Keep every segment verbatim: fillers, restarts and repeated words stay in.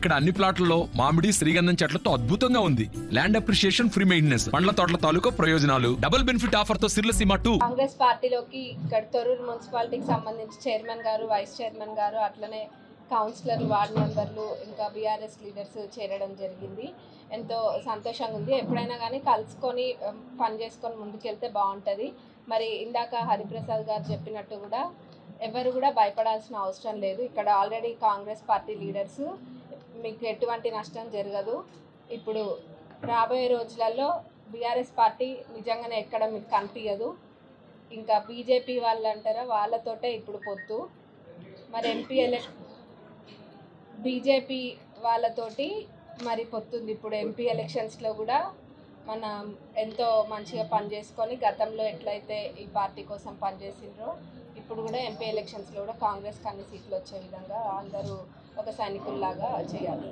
ఇక్కడ అన్ని ప్లాట్లలో మామిడి శ్రీగంధం చెట్లతో అద్భుతంగా ఉంది. ల్యాండ్ అప్రిషియేషన్, ఫ్రీ మెయింటెనెన్స్, పండ్ల తోటల తాలూకా ప్రయోజనాలు, డబుల్ బెనిఫిట్ ఆఫర్ తో సిర్లసీమ టూ. కాంగ్రెస్ పార్టీలోకి ఇక్కడ తొర్రూరు మున్సిపాలిటీకి సంబంధించి చైర్మన్ గారు, వైస్ చైర్మన్ గారు, అట్లనే కౌన్సిలర్, వార్డు మెంబర్లు, ఇంకా బీఆర్ఎస్ లీడర్స్ చేరడం జరిగింది. ఎంతో సంతోషంగా ఉంది. ఎప్పుడైనా కానీ కలుసుకొని పని చేసుకొని ముందుకెళ్తే బాగుంటుంది. మరి ఇందాక హరిప్రసాద్ గారు చెప్పినట్టు కూడా ఎవరు కూడా భయపడాల్సిన అవసరం లేదు. ఇక్కడ ఆల్రెడీ కాంగ్రెస్ పార్టీ లీడర్స్, మీకు ఎటువంటి నష్టం జరగదు. ఇప్పుడు రాబోయే రోజులలో బీఆర్ఎస్ పార్టీ నిజంగానే ఎక్కడ మీకు కనిపించదు. ఇంకా బీజేపీ వాళ్ళు అంటారా, వాళ్ళతోటే ఇప్పుడు పొత్తు. మరి ఎంపీ ఎలక్ బీజేపీ వాళ్ళతోటి మరి పొత్తుంది. ఇప్పుడు ఎంపీ ఎలక్షన్స్లో కూడా మనం ఎంతో మంచిగా పనిచేసుకొని గతంలో ఎట్లయితే ఈ పార్టీ కోసం పనిచేసిండ్రో ఇప్పుడు కూడా ఎంపీ ఎలక్షన్స్లో కూడా కాంగ్రెస్కి అన్ని సీట్లు వచ్చే విధంగా అందరూ ఒక సైనికుల్లాగా చేయాలి.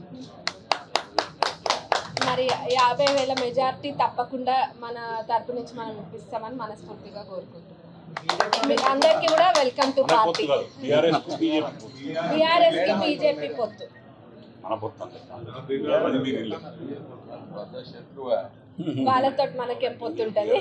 మరి యాభై వేల మెజార్టీ తప్పకుండా మన తరపు నుంచి మనం ఇప్పిస్తామని మనస్ఫూర్తిగా కోరుకుంటున్నాం. అందరికీ కూడా వెల్కమ్ టు పార్టీ. బీఆర్ఎస్కి బీజేపీ పొత్తు వాళ్ళతో మనకేం పొత్తుంటుంది.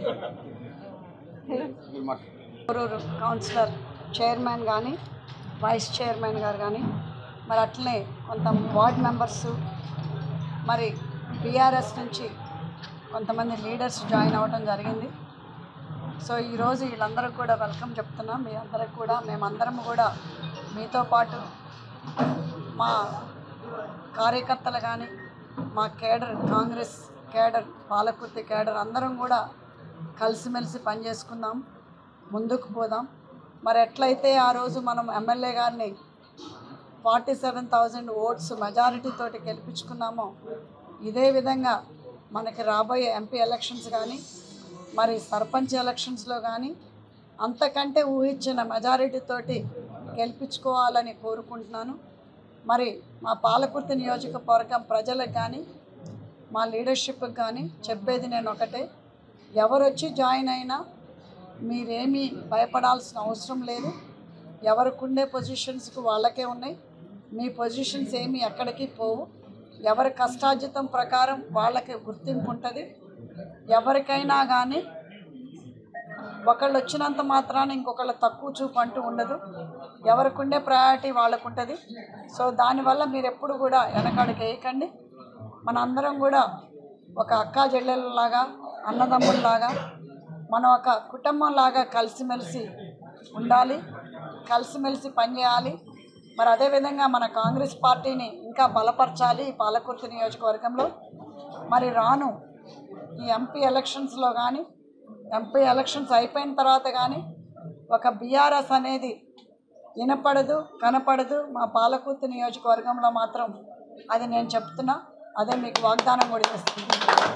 కౌన్సిలర్ చైర్మన్ కానీ, వైస్ చైర్మన్ గారు కానీ, మరి అట్లనే కొంత వార్డ్ మెంబర్స్, మరి బీఆర్ఎస్ నుంచి కొంతమంది లీడర్స్ జాయిన్ అవ్వడం జరిగింది. సో ఈరోజు వీళ్ళందరికీ కూడా వెల్కమ్ చెప్తున్నాం. మీ అందరికి కూడా మేమందరం కూడా మీతో పాటు మా కార్యకర్తలు కానీ, మా cadre, Congress cadre, Palakurthi cadre అందరం కూడా కలిసిమెలిసి పనిచేసుకుందాం, ముందుకు పోదాం. మరి ఎట్లయితే ఆ రోజు మనం ఎమ్మెల్యే గారిని ఫార్టీ సెవెన్ థౌజండ్ ఓట్స్ మెజారిటీతోటి గెలిపించుకున్నామో ఇదే విధంగా మనకి రాబోయే ఎంపీ ఎలక్షన్స్ కానీ, మరి సర్పంచ్ ఎలక్షన్స్లో కానీ అంతకంటే ఊహించిన మెజారిటీతోటి గెలిపించుకోవాలని కోరుకుంటున్నాను. మరి మా పాలకుర్తి నియోజకవర్గం ప్రజలకు కానీ, మా లీడర్షిప్కి కానీ చెప్పేది నేను ఒకటే, ఎవరు వచ్చి జాయిన్ అయినా మీరేమీ భయపడాల్సిన అవసరం లేదు. ఎవరికి ఉండే పొజిషన్స్కి వాళ్ళకే ఉన్నాయి. మీ పొజిషన్స్ ఏమీ ఎక్కడికి పోవు. ఎవరి కష్టార్జితం ప్రకారం వాళ్ళకి గుర్తింపు ఉంటుంది. ఎవరికైనా కానీ ఒకళ్ళు వచ్చినంత మాత్రాన ఇంకొకళ్ళు తక్కువ చూపు అంటూ ఉండదు. ఎవరికి ఉండే ప్రయారిటీ వాళ్ళకు ఉంటుంది. సో దానివల్ల మీరు ఎప్పుడు కూడా వెనకాడికి వేయకండి. మన అందరం కూడా ఒక అక్కా చెల్లెళ్ళలాగా, అన్నదమ్ముల్లాగా, మనం ఒక కుటుంబంలాగా కలిసిమెలిసి ఉండాలి, కలిసిమెలిసి పనిచేయాలి. మరి అదేవిధంగా మన కాంగ్రెస్ పార్టీని ఇంకా బలపరచాలి ఈ పాలకుర్తి నియోజకవర్గంలో. మరి రాను ఈ ఎంపీ ఎలక్షన్స్లో కానీ, ఎంపీ ఎలక్షన్స్ అయిపోయిన తర్వాత కానీ ఒక బీఆర్ఎస్ అనేది వినపడదు, కనపడదు మా పాలకుర్తి నియోజకవర్గంలో మాత్రం. అది నేను చెప్తున్నా, అదే మీకు వాగ్దానం కూడా చేస్తుంది.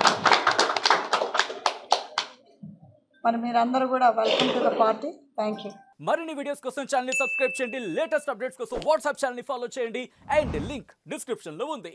మరి మీరందరూ కూడా welcome to the party. Thank you. మరిన్ని వీడియోస్ కోసం ఛానల్ ని సబ్స్క్రైబ్ చేయండి. లేటెస్ట్ అప్డేట్స్ కోసం వాట్సాప్ ఛానల్ ని ఫాలో చేయండి. అండ్ లింక్ డిస్క్రిప్షన్ లో ఉంది.